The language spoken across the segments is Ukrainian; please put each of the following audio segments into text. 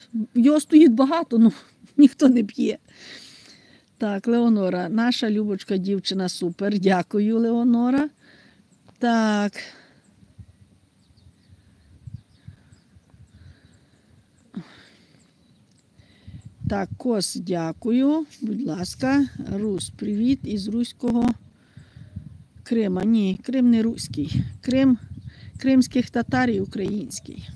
Його стоїть багато, ну ніхто не п'є. Так, Леонора, наша Любочка дівчина супер. Дякую, Леонора. Так. Так, Кос, дякую. Будь ласка. Рус, привіт із руського Крима. Ні, Крим не руський. Крим кримських татар і український.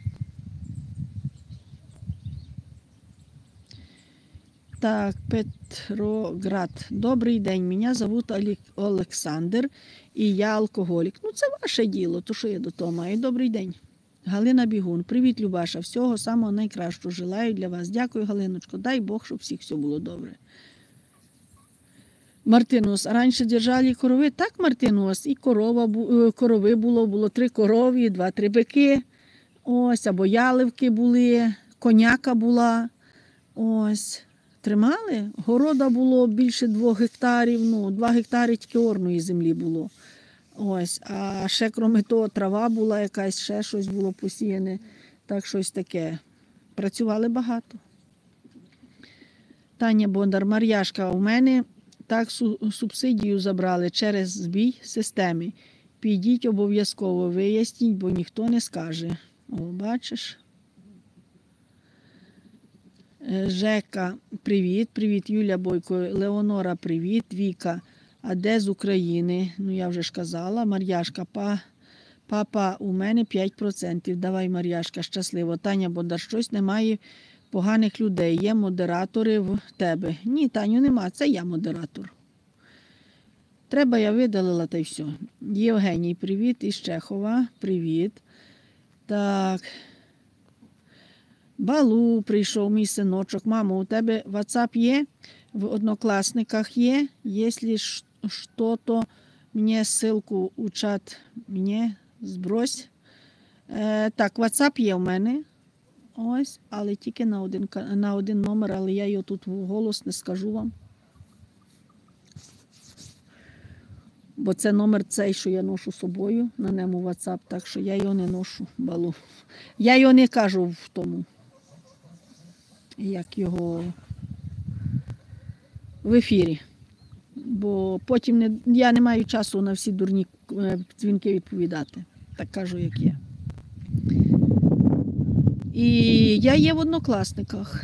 Так, Петроград. Добрий день, мене зовут Олександр і я алкоголік. Ну, це ваше діло, то що я до того маю. Добрий день. Галина Бігун. Привіт, Любаша. Всього самого найкращого желаю для вас. Дякую, Галиночко. Дай Бог, щоб всіх все було добре. Мартинус, а раніше держали корови? Так, Мартинус, і корови було 3 корови, 2-3 бики. Ось, або яливки були, коняка була. Ось. Тримали. Города було більше 2 гектарів, ну, 2 гектари тільки орної землі було. Ось, а ще, крім того, трава була якась, ще щось було посіяне, так щось таке. Працювали багато. Таня Бондар, Мар'яшка, у мене так субсидію забрали через збій системи. Підіть обов'язково, виясніть, бо ніхто не скаже. О, бачиш? Жека, привіт, привіт, Юля Бойко, Леонора, привіт, Віка, а де з України? Ну, я вже ж казала, Мар'яшка, папа, у мене 5%, давай, Мар'яшка, щасливо. Таня Бондар, щось немає поганих людей, є модератори в тебе. Ні, Таню, нема, це я модератор. Треба, я видалила, та й все. Євгеній, привіт, із Чехова, привіт. Так... Балу прийшов, мій синочок. Мамо, у тебе WhatsApp є? В Однокласниках є? Якщо що, то мені ссылку у чат мені збрось. Так, WhatsApp є в мене. Ось, але тільки на один номер, але я його тут вголос не скажу вам. Бо це номер цей, що я ношу з собою, на ньому WhatsApp, так що я його не ношу, балу. Я його не кажу в тому. Як його в ефірі. Бо потім я не маю часу на всі дурні дзвінки відповідати. Так кажу, як є. І я є в Однокласниках.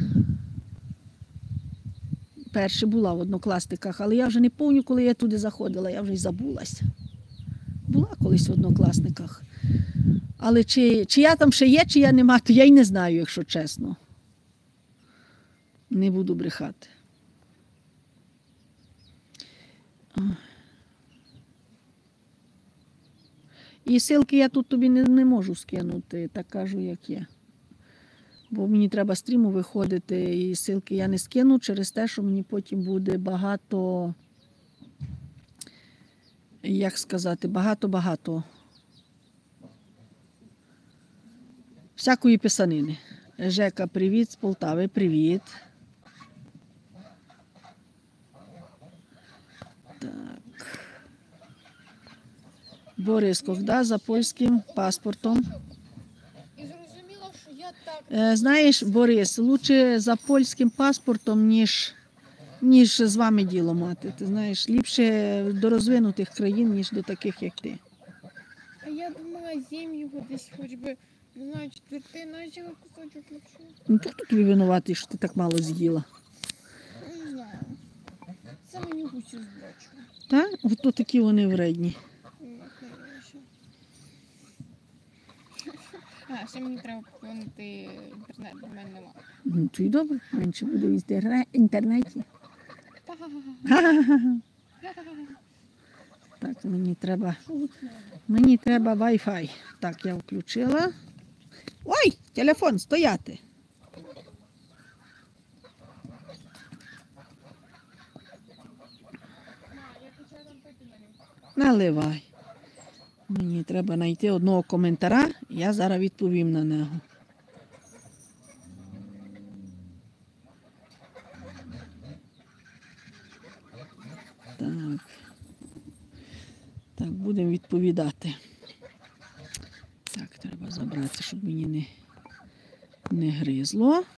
Перше була в Однокласниках, але я вже не пам'ятаю, коли я туди заходила, я вже й забулася. Була колись в Однокласниках. Але чи я там ще є, чи я нема, то я й не знаю, якщо чесно. Не буду брехати. І ссылки я тут тобі не можу скинути, так кажу, як є. Бо мені треба стріму виходити, і ссылки я не скину через те, що мені потім буде багато, як сказати, багато всякої писанини. Жека, привіт, з Полтави, привіт. Борис, коли за польським паспортом? Знаєш, Борис, краще за польським паспортом, ніж з вами діло мати. Ти знаєш, ліпше до розвинутих країн, ніж до таких, як ти. А я думала, з'їм його десь хоч би, не знаю, четвертина, чи кусочок лапшу. Ну, хто тобі винуватий, що ти так мало з'їла? Не знаю. Це мені гусю збочу. Так? Ото такі вони вредні. А, ще мені треба поповнити інтернет, бо в мене нема. Ну, то й добре, менше буде в інтернеті. Так, мені треба Wi-Fi. Так, я включила. Ой, телефон, стояти. Наливай. Мені треба знайти одного коментаря, я зараз відповім на нього. Так, будемо відповідати. Так, треба забрати, щоб мені не гризло.